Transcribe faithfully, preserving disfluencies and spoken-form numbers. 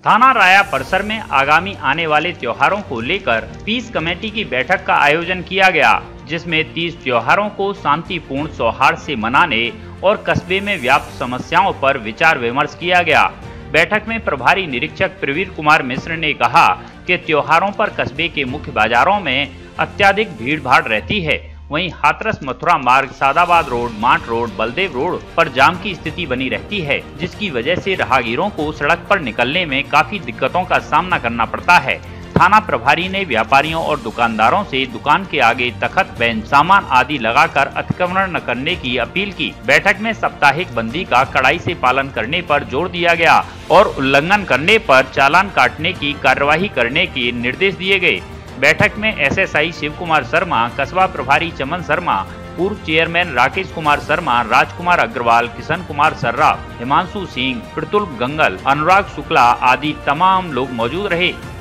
थाना राया परिसर में आगामी आने वाले त्योहारों को लेकर पीस कमेटी की बैठक का आयोजन किया गया, जिसमें तीस त्योहारों को शांतिपूर्ण सौहार्द से मनाने और कस्बे में व्याप्त समस्याओं पर विचार विमर्श किया गया। बैठक में प्रभारी निरीक्षक प्रवीर कुमार मिश्र ने कहा कि त्योहारों पर कस्बे के मुख्य बाजारों में अत्यधिक भीड़ भाड़ रहती है। वहीं हाथरस मथुरा मार्ग, Sadabad road, Mat road, Baldev road पर जाम की स्थिति बनी रहती है, जिसकी वजह से राहगीरों को सड़क पर निकलने में काफी दिक्कतों का सामना करना पड़ता है। थाना प्रभारी ने व्यापारियों और दुकानदारों से दुकान के आगे तख्त, बेंच, सामान आदि लगाकर अतिक्रमण न करने की अपील की। बैठक में साप्ताहिक बंदी का कड़ाई से पालन करने पर जोर दिया गया और उल्लंघन करने पर चालान काटने की कार्यवाही करने के निर्देश दिए गए। बैठक में एसएसआई शिव कुमार शर्मा, कस्बा प्रभारी चमन शर्मा, पूर्व चेयरमैन राकेश कुमार शर्मा, राजकुमार अग्रवाल, किशन कुमार सर्रा, हिमांशु सिंह, प्रतुल गंगल, अनुराग शुक्ला आदि तमाम लोग मौजूद रहे।